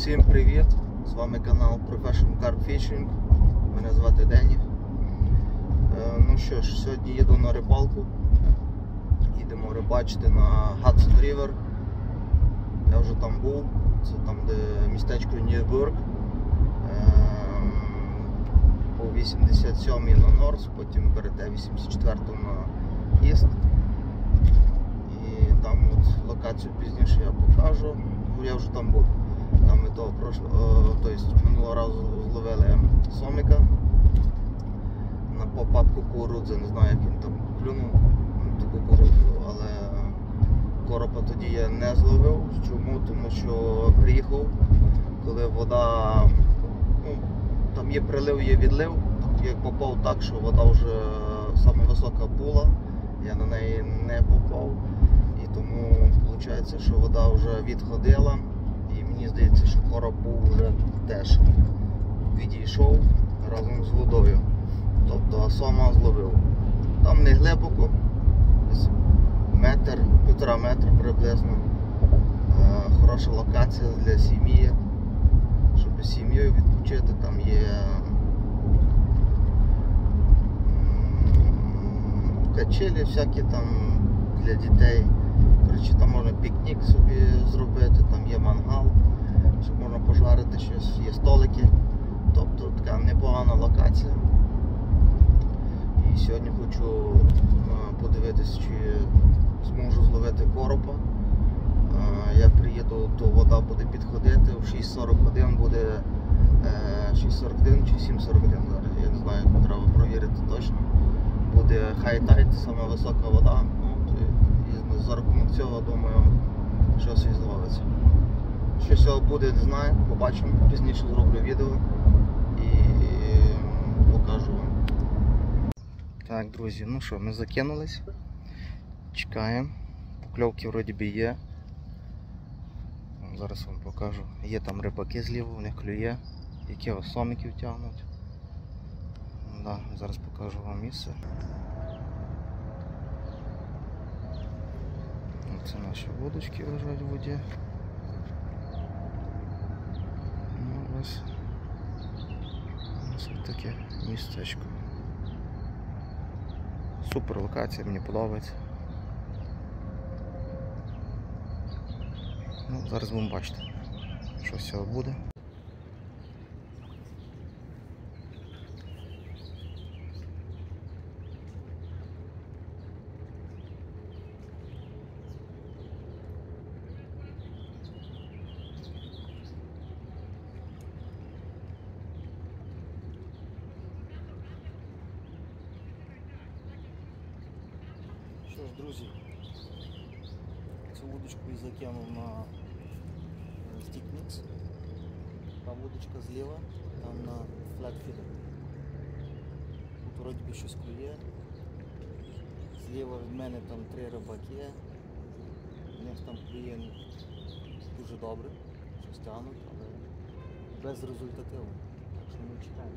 Всім привіт! З вами канал Professional Carp Fishing. Мене звати Дені. Ну що ж, сьогодні їду на рибалку. Їдемо рибачити на Hudson River. Я вже там був. Це там, де містечко Нью-Йорк. По 87-й на Норс, потім берете 84-ту на Іст. І там от локацію пізніше я покажу. Я вже там був. Там ми минулого разу зловили сомика на попап кукурудзи, не знаю, як він там клюнув ту кукурудзу, але коропа тоді я не зловив. Чому? Тому що приїхав, коли вода, там є прилив, є відлив, як попав так, що вода вже саме висока була, я на неї не попав, і тому виходить, що вода вже відходила. І мені здається, що короб був вже теж відійшов разом з водою. Тобто сома зловив. Там не глибоко, півтора метра приблизно. Хороша локація для сім'ї, щоб з сім'єю відпочити. Там є качелі всякі там для дітей. Коротше, там можна пікнік собі зробити, там є мангал, щоб можна пожарити щось, є столики. Тобто така непогана локація. І сьогодні хочу подивитися, чи зможу зловити коропа. Я приїду, то вода буде підходити, в 6:41 буде 6:41 чи 7:41 зараз, я не знаю, треба провірити точно. Буде high tide, сама висока вода. І за рахунок цього, думаю, щось і зловиться. Що з цього буде, не знаю, побачимо, пізніше зроблю відео і покажу вам. Так, друзі, ну що, ми закинулись, чекаємо, покльовки вроді би є. Зараз вам покажу, є там рибаки зліва, у них клює, які сомиків тягнуть. Да, зараз покажу вам місце. Це наші вудочки лежать в воді. Ну, ось таке містечко. Супер локація, мені подобається. Ну, зараз будемо бачити, що з цього буде. Що ж, друзі, цю вудочку і закинув на стікмікс. Та вудочка зліва, там на флетфідер. Тут вроді би щось клює. Зліва від мене там 3 рибаки. У них там клює дуже добре, щось тягнуть, але безрезультативно. Так що ми чекаємо.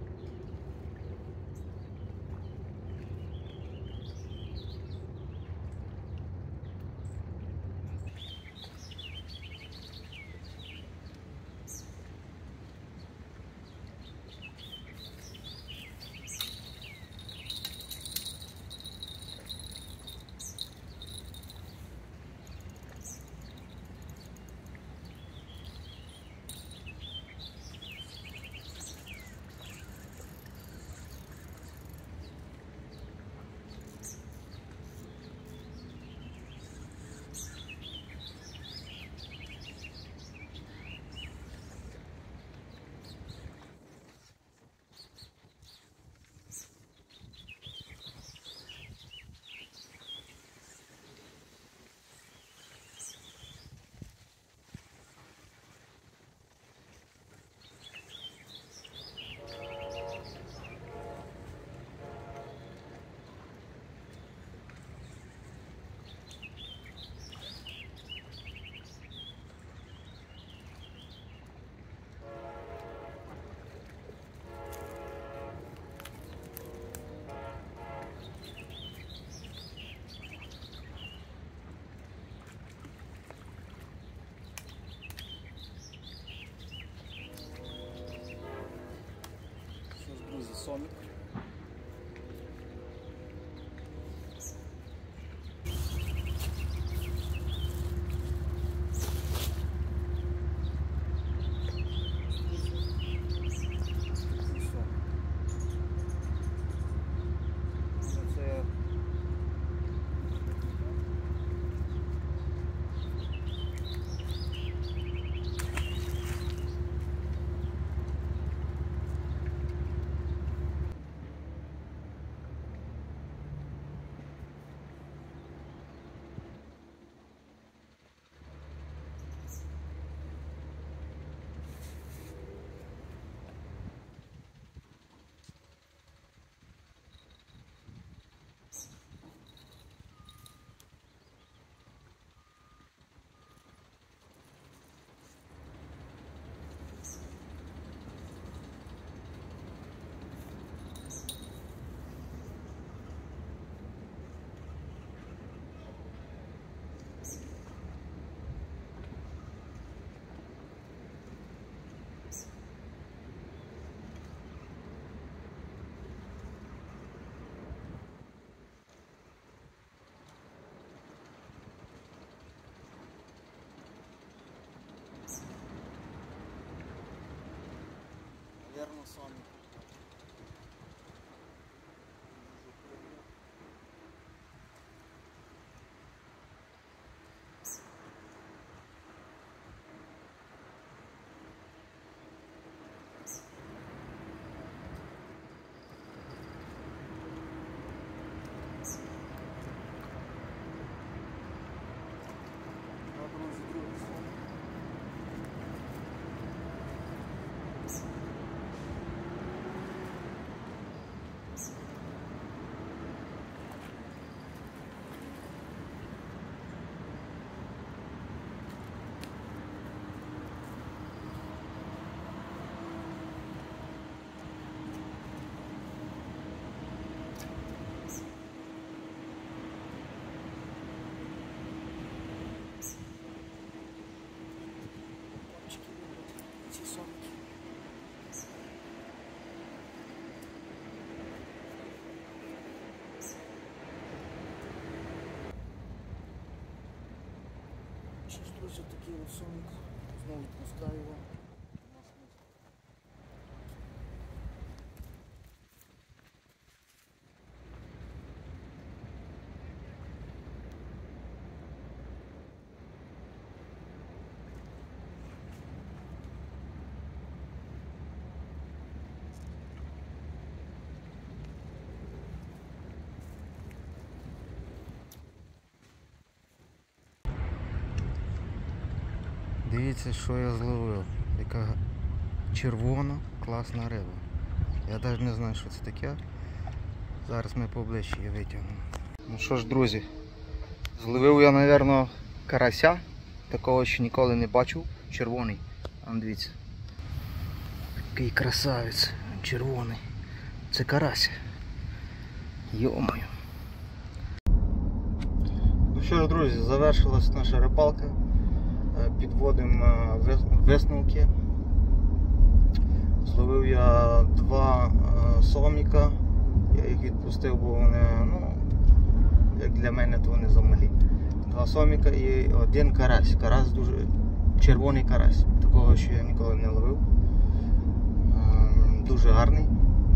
такого соміка. Ці сомики. Ще ж, друзі, такий от сомик. Знову відпускаю його. Дивіться, що я зловив. Яка червона, класна риба. Я навіть не знаю, що це таке. Зараз ми поближче її витягнемо. Ну що ж, друзі, зловив я, мабуть, карася. Такого ще ніколи не бачив. Червоний. А дивіться. Такий красавець. Червоний. Це карась. Йо-моє. Ну що ж, друзі, завершилась наша рибалка. Підводимо висновки. Зловив я 2 соміка. Я їх відпустив, бо вони, ну, як для мене, то вони замалі. 2 соміка і 1 карась. Карась дуже червоний карась. Такого ще я ніколи не ловив. Дуже гарний.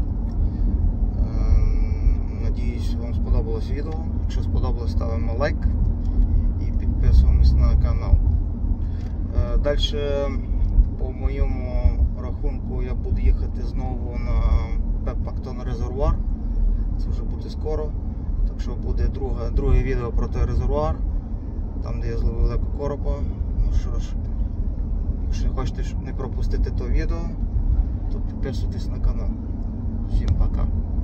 Надіюсь, вам сподобалось відео. Якщо сподобалось, ставимо лайк і підписуємось на канал. Далі, по моєму рахунку, я буду їхати знову на Пепактон резервуар. Це вже буде скоро. Так що буде друге відео про той резервуар, там де я зловив великого коропа. Ну що ж, якщо хочете не пропустити то відео, то підписуйтесь на канал. Всім пока.